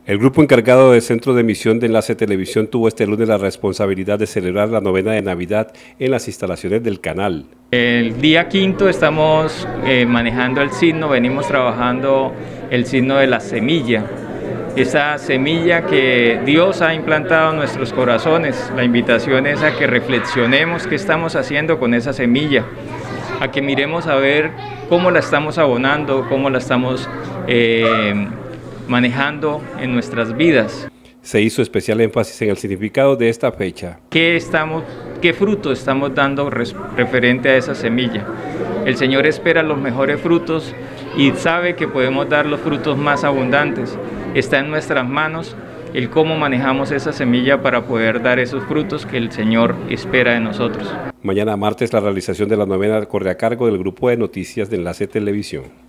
El grupo encargado del Centro de Emisión de Enlace Televisión tuvo este lunes la responsabilidad de celebrar la novena de Navidad en las instalaciones del canal. El día quinto estamos manejando el signo, venimos trabajando el signo de la semilla. Esa semilla que Dios ha implantado en nuestros corazones. La invitación es a que reflexionemos qué estamos haciendo con esa semilla, a que miremos a ver cómo la estamos abonando, cómo la estamos manejando en nuestras vidas. Se hizo especial énfasis en el significado de esta fecha. ¿Qué fruto estamos dando referente a esa semilla? El Señor espera los mejores frutos y sabe que podemos dar los frutos más abundantes. Está en nuestras manos el cómo manejamos esa semilla para poder dar esos frutos que el Señor espera de nosotros. Mañana martes la realización de la novena corre a cargo del grupo de noticias de Enlace Televisión.